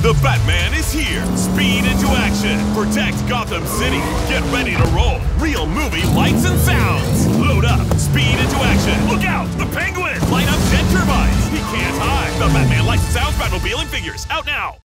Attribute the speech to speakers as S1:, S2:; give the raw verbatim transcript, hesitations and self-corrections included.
S1: The Batman is here! Speed into action! Protect Gotham City! Get ready to roll! Real movie lights and sounds! Load up! Speed into action! Look out! The Penguin! Light up jet turbines! He can't hide! The Batman lights and sounds Batmobile and figures! Out now!